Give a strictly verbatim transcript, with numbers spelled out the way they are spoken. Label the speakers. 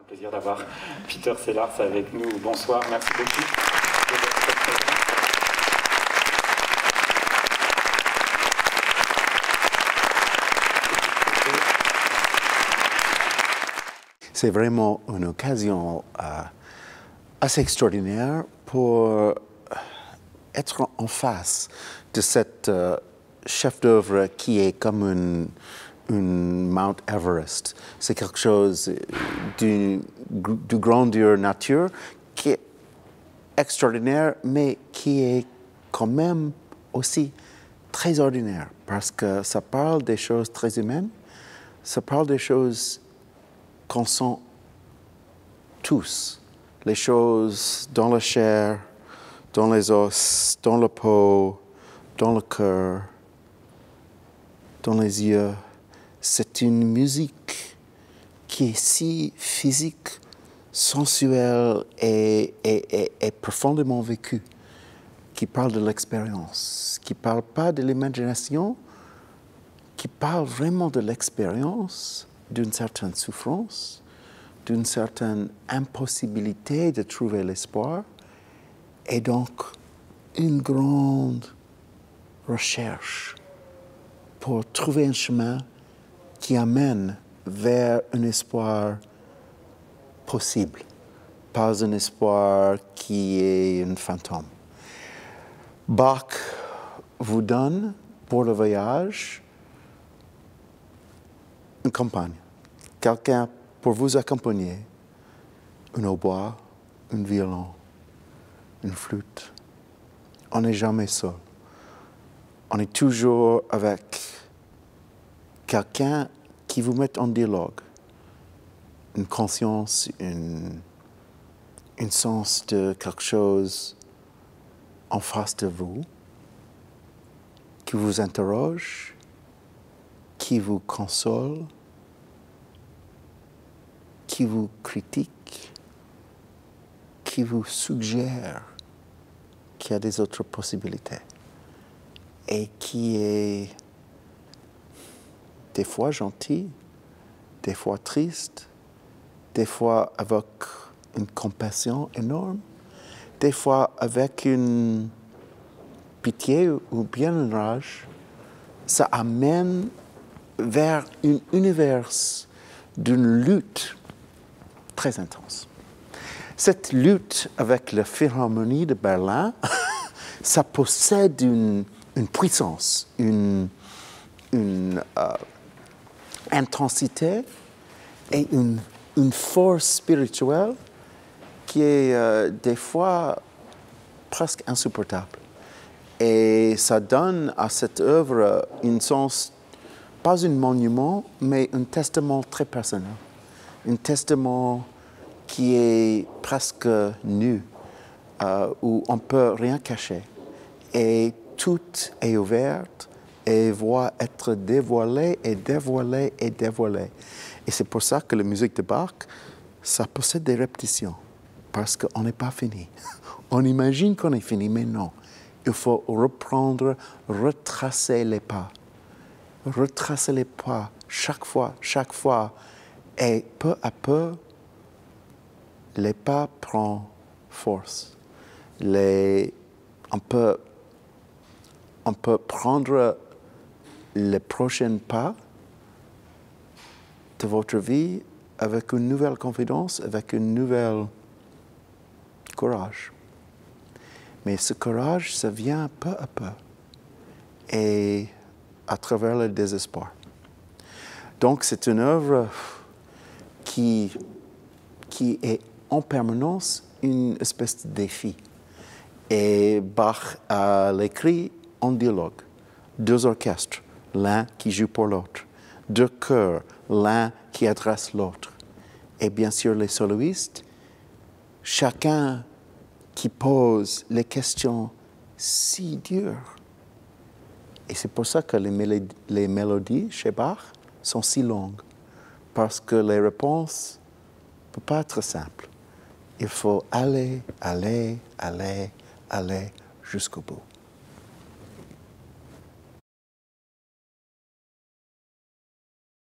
Speaker 1: Plaisir d'avoir Peter Sellars avec nous. Bonsoir, merci beaucoup.
Speaker 2: C'est vraiment une occasion euh, assez extraordinaire pour être en face de cet euh, chef d'œuvre qui est comme une, une Mount Everest. C'est quelque chose d'une de grandeur nature qui est extraordinaire, mais qui est quand même aussi très ordinaire, parce que ça parle des choses très humaines, ça parle des choses qu'on sent tous, les choses dans la chair, dans les os, dans la peau, dans le cœur, dans les yeux. C'est une musique qui est si physique, sensuelle et, et, et, et profondément vécue, qui parle de l'expérience, qui ne parle pas de l'imagination, qui parle vraiment de l'expérience, d'une certaine souffrance, d'une certaine impossibilité de trouver l'espoir, et donc une grande recherche pour trouver un chemin qui amène vers un espoir possible, pas un espoir qui est un fantôme. Bach vous donne pour le voyage une compagne, quelqu'un pour vous accompagner, un hautbois, un violon, une flûte. On n'est jamais seul. On est toujours avec quelqu'un qui vous met en dialogue, une conscience, une, un sens de quelque chose en face de vous, qui vous interroge, qui vous console, qui vous critique, qui vous suggère qu'il y a des autres possibilités et qui est des fois gentil, des fois triste, des fois avec une compassion énorme, des fois avec une pitié ou bien une rage. Ça amène vers un univers d'une lutte très intense. Cette lutte avec la Philharmonie de Berlin, ça possède une, une puissance, une, une euh, intensité et une, une force spirituelle qui est euh, des fois presque insupportable. Et ça donne à cette œuvre un sens, pas un monument, mais un testament très personnel. Un testament qui est presque nu, euh, où on ne peut rien cacher. Et tout est ouvert et voit être dévoilé et dévoilé et dévoilé. Et c'est pour ça que la musique de Bach, ça possède des répétitions, parce qu'on n'est pas fini. On imagine qu'on est fini, mais non. Il faut reprendre, retracer les pas. Retracer les pas chaque fois, chaque fois. Et peu à peu, les pas prennent force. Les, on, peut, on peut prendre les prochains pas de votre vie avec une nouvelle confidence, avec une nouvelle courage. Mais ce courage, ça vient peu à peu et à travers le désespoir. Donc c'est une œuvre qui, qui est en permanence une espèce de défi. Et Bach a l'écrit en dialogue. Deux orchestres, l'un qui joue pour l'autre. Deux chœurs, l'un qui adresse l'autre. Et bien sûr les soloistes, chacun qui pose les questions si dures. Et c'est pour ça que les, mélodies, les mélodies chez Bach sont si longues, parce que les réponses ne peuvent pas être simples. Il faut aller, aller, aller, aller jusqu'au bout.